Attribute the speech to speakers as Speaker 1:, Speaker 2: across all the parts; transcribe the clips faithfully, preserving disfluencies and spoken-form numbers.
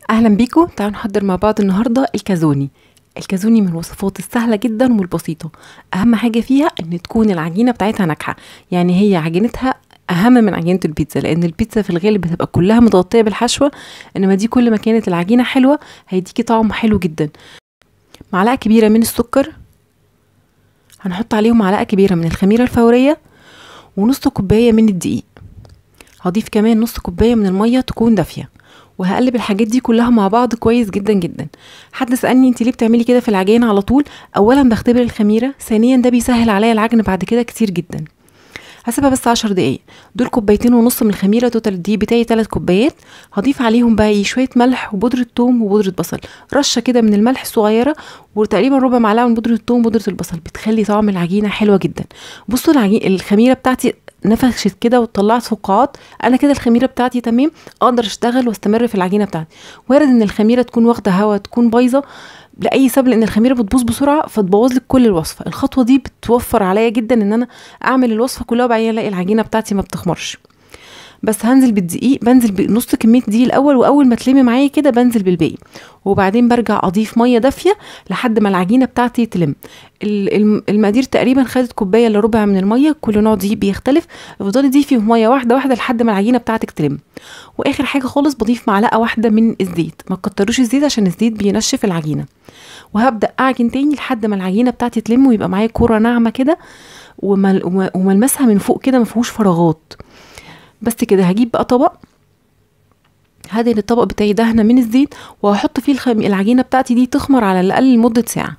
Speaker 1: اهلا بيكم. تعالوا نحضر مع بعض النهارده الكازوني. الكازوني من الوصفات السهله جدا والبسيطه. اهم حاجه فيها ان تكون العجينه بتاعتها ناجحه، يعني هي عجينتها اهم من عجينه البيتزا، لان البيتزا في الغالب بتبقى كلها متغطيه بالحشوه، انما دي كل ما كانت العجينه حلوه هيديكي طعم حلو جدا. معلقه كبيره من السكر، هنحط عليهم معلقه كبيره من الخميره الفوريه، ونص كوبايه من الدقيق. هضيف كمان نص كوبايه من الميه تكون دافيه، وهقلب الحاجات دي كلها مع بعض كويس جدا جدا. حد سألني انت ليه بتعملي كده في العجين على طول؟ اولا بختبر الخميره، ثانيا ده بيسهل عليا العجن بعد كده كتير جدا. هسيبها بس عشر دقايق. دول كوبايتين ونص من الخميره، توتال الدقيق بتاعي تلات كوبايات. هضيف عليهم بقى ايه شويه ملح وبودره ثوم وبودره بصل، رشه كده من الملح الصغيره، وتقريبا ربع معلقه من بودره الثوم وبودره البصل، بتخلي طعم العجينه حلوه جدا. بصوا العجين الخميره بتاعتي نفشت كده وطلعت فقاعات، انا كده الخميره بتاعتي تمام، اقدر اشتغل واستمر في العجينه بتاعتي. وارد ان الخميره تكون واخده هوا، تكون بايظه لاي سبب، لان الخميره بتبوظ بسرعه فتبوظ لك كل الوصفه. الخطوه دي بتوفر عليا جدا ان انا اعمل الوصفه كلها وبعدين الاقي العجينه بتاعتي ما بتخمرش. بس هنزل بالدقيق، بنزل بنص كميه دقيق الاول، واول ما تلمي معايا كده بنزل بالباقي، وبعدين برجع اضيف ميه دافيه لحد ما العجينه بتاعتي تلم. المقادير تقريبا خدت كوبايه الا ربع من الميه، كل نوع دقيق بيختلف. افضلي ضيفي ميه واحده واحده لحد ما العجينه بتاعتك تلم. واخر حاجه خالص بضيف معلقه واحده من الزيت، ما تكتروش الزيت عشان الزيت بينشف العجينه. وهبدا اعجن تاني لحد ما العجينه بتاعتي تلم ويبقى معايا كوره ناعمه كده، وملمسها من فوق كده ما فيهوش فراغات. بس كده هجيب بقى طبق، هدهن الطبق بتاعي دهنه من الزيت، وهحط فيه الخم... العجينه بتاعتي دي تخمر على الاقل لمده ساعه.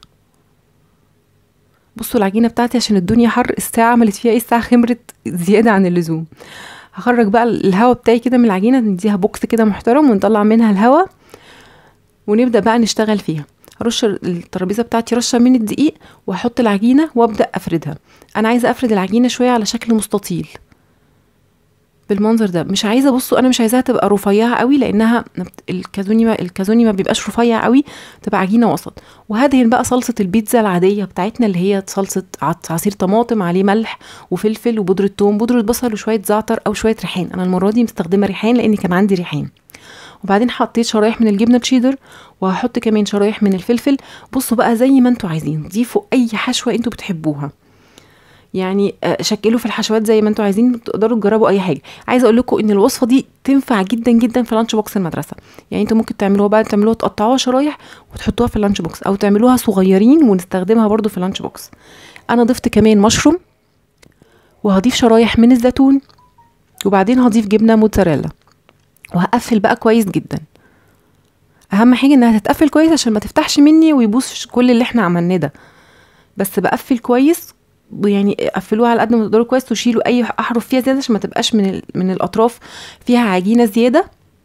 Speaker 1: بصوا العجينه بتاعتي عشان الدنيا حر، الساعه عملت فيها ايه؟ الساعه خمرت زياده عن اللزوم. هخرج بقى الهواء بتاعي كده من العجينه، نديها بوكس كده محترم ونطلع منها الهواء، ونبدا بقى نشتغل فيها. هرش الترابيزه بتاعتي رشه من الدقيق، واحط العجينه وابدا افردها. انا عايزه افرد العجينه شويه على شكل مستطيل بالمنظر ده، مش عايزه، بصوا انا مش عايزاها تبقى رفيعه قوي، لانها الكازوني ما الكازوني ما بيبقاش رفيع قوي، تبقى عجينه وسط. وهدهن بقى صلصه البيتزا العاديه بتاعتنا، اللي هي صلصه عصير طماطم عليه ملح وفلفل وبودره ثوم بودره بصل وشويه زعتر او شويه ريحان. انا المره دي مستخدمه ريحان لان كان عندي ريحان. وبعدين حطيت شرايح من الجبنه تشيدر، وهحط كمان شرايح من الفلفل. بصوا بقى زي ما انتوا عايزين، ضيفوا اي حشوه انتوا بتحبوها، يعني شكلوا في الحشوات زي ما انتوا عايزين، تقدروا تجربوا اي حاجه. عايزه اقول لكم ان الوصفه دي تنفع جدا جدا في لانش بوكس المدرسه. يعني انتوا ممكن تعملوها بقى، تعملوها تقطعوها شرايح وتحطوها في اللانش بوكس، او تعملوها صغيرين ونستخدمها برضو في اللانش بوكس. انا ضفت كمان مشروم، وهضيف شرايح من الزيتون، وبعدين هضيف جبنه موتزاريلا، وهقفل بقى كويس جدا. اهم حاجه انها تتقفل كويس عشان ما تفتحش مني ويبوظ كل اللي احنا عملناه ده. بس بقفل كويس، يعني قفلوها على قد ما تقدروا كويس، وشيلوا اي احرف فيها زياده عشان ما تبقاش من من الاطراف فيها عجينه زياده.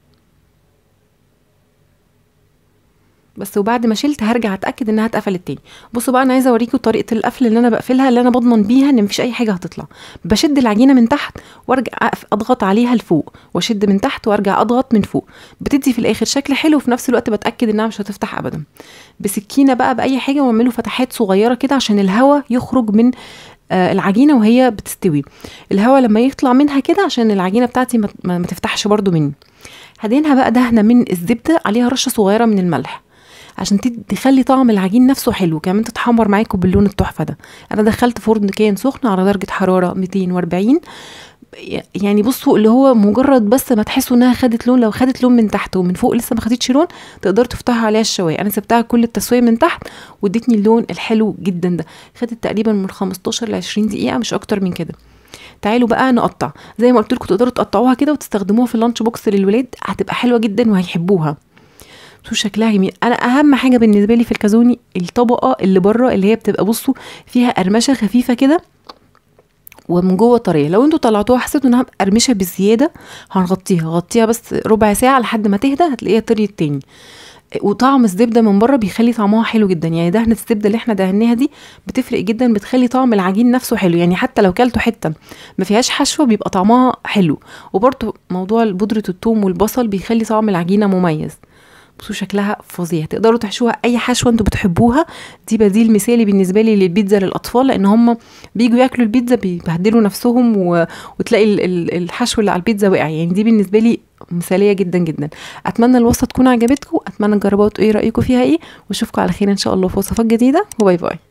Speaker 1: بس وبعد ما شلت هرجع اتاكد انها اتقفلت تاني. بصوا بقى انا عايزه اوريكم طريقه القفل اللي انا بقفلها، اللي انا بضمن بيها ان مفيش اي حاجه هتطلع. بشد العجينه من تحت وارجع اضغط عليها لفوق، واشد من تحت وارجع اضغط من فوق، بتدي في الاخر شكل حلو، وفي نفس الوقت بتاكد انها مش هتفتح ابدا. بسكينه بقى باي حاجه، واعملوا فتحات صغيره كده عشان الهواء يخرج من آه العجينه وهي بتستوي. الهواء لما يطلع منها كده عشان العجينه بتاعتي ما, ما, ما تفتحش برضو مني. هدهنها بقى دهنه من الزبده، عليها رشه صغيره من الملح عشان تخلي طعم العجين نفسه حلو، كمان تتحمر معاكم باللون التحفه ده. انا دخلت فرن كان سخن على درجه حراره مئتين وأربعين، يعني بصوا اللي هو مجرد بس ما تحسوا انها خدت لون، لو خدت لون من تحت ومن فوق لسه ما خدتش لون، تقدروا تفتحوا عليها الشوايه. انا سبتها كل التسويه من تحت وادتني اللون الحلو جدا ده. خدت تقريبا من خمستاشر ل عشرين دقيقه، مش اكتر من كده. تعالوا بقى نقطع زي ما قلت لكم، تقدروا تقطعوها كده وتستخدموها في اللانش بوكس للولاد، هتبقى حلوه جدا وهيحبوها. شو شكلها جميل. انا اهم حاجه بالنسبه لي في الكازوني الطبقه اللي بره، اللي هي بتبقى بصوا فيها قرمشه خفيفه كده ومن جوه طريه. لو انتوا طلعتوها حسيتوا انها قرمشه بزياده، هنغطيها غطيها بس ربع ساعه لحد ما تهدى، هتلاقيها طريت تاني. وطعم الزبده من بره بيخلي طعمها حلو جدا، يعني دهنه الزبده اللي احنا دهناها دي بتفرق جدا، بتخلي طعم العجين نفسه حلو. يعني حتى لو كلتوا حته ما فيهاش حشوه بيبقى طعمها حلو. وبرده موضوع بودره الثوم والبصل بيخلي طعم العجينه مميز. بصوا شكلها فظيع. تقدروا تحشوها اي حشوه انتوا بتحبوها. دي بديل مثالي بالنسبه لي للبيتزا للاطفال، لان هم بييجوا ياكلوا البيتزا بيبهدلوا نفسهم و... وتلاقي ال... ال... الحشو اللي على البيتزا وقع. يعني دي بالنسبه لي مثاليه جدا جدا. اتمنى الوصفه تكون عجبتكم، اتمنى تجربوها وتقولوا ايه رايكم فيها ايه، واشوفكم على خير ان شاء الله في وصفات جديده، وباي باي.